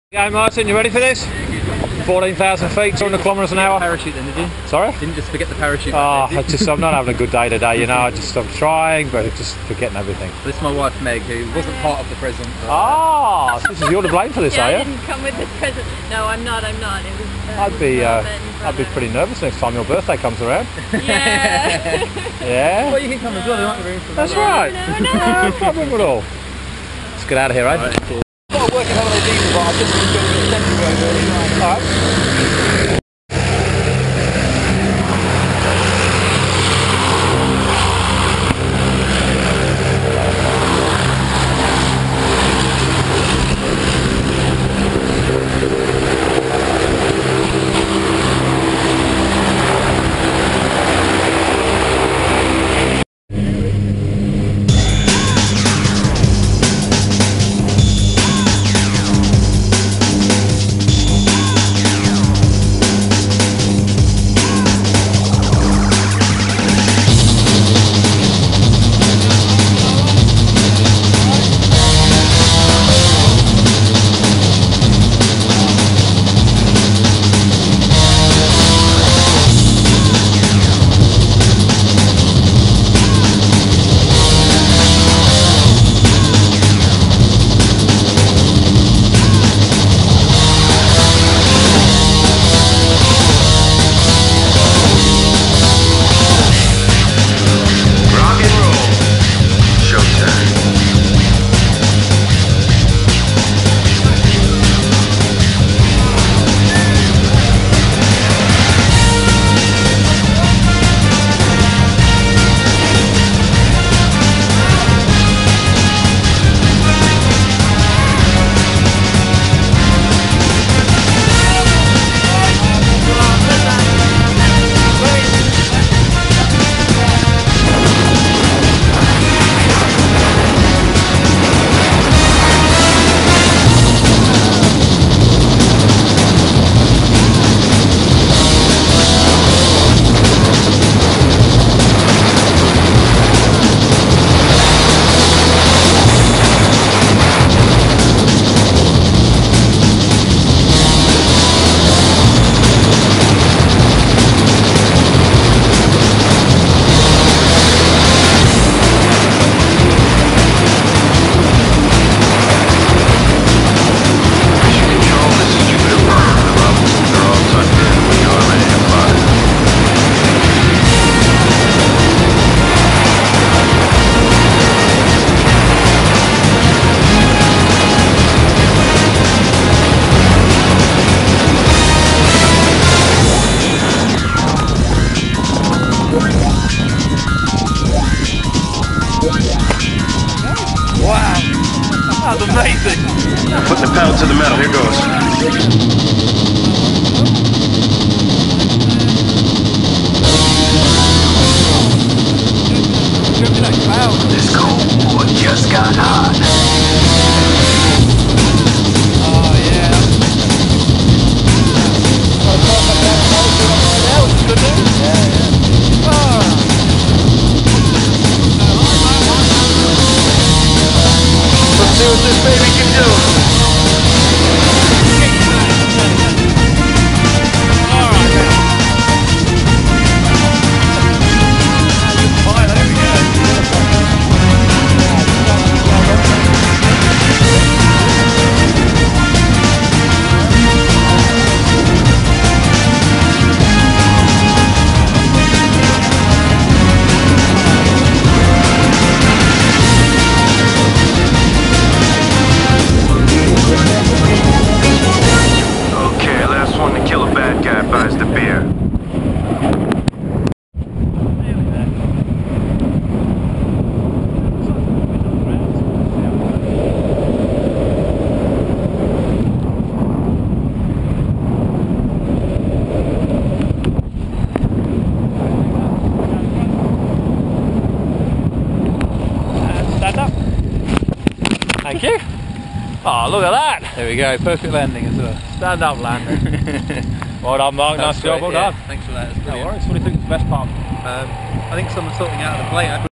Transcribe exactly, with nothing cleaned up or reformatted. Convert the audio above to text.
Okay, Martin, you ready for this? fourteen thousand feet, two hundred kilometres an hour. Parachute then, did you? Sorry? Didn't just forget the parachute. Oh, there, I just, I'm not having a good day today, you know. I just, I'm trying, but I'm just forgetting everything. This is my wife Meg, who wasn't part of the present. Ah, so this is you're to blame for this, yeah, are you? I didn't come with the present. No, I'm not. I'm not. It was. Uh, I'd be, uh, Ben, I'd be pretty nervous next time your birthday comes around. Yeah. Yeah. Well, you can come as well. There might be room for That's another. right. No, No problem at all. Let's get out of here, eh? Right, cool. I'm not working on a diesel, but I've just been doing an extended road. All right. Wow, that's amazing. Put the pedal to the metal, here goes. This cold war just got hot. Oh yeah. Let's see what this baby can do. Okay, last one to kill a bad guy buys the beer. Stand up. Thank you. Oh, look at that. There we go, perfect landing as well. Stand up landing. Well done, Mark. Nice job. Well yeah. done. Thanks for that. That's No brilliant. worries. What do you think is the best part? Um, I think someone sorting out the plate.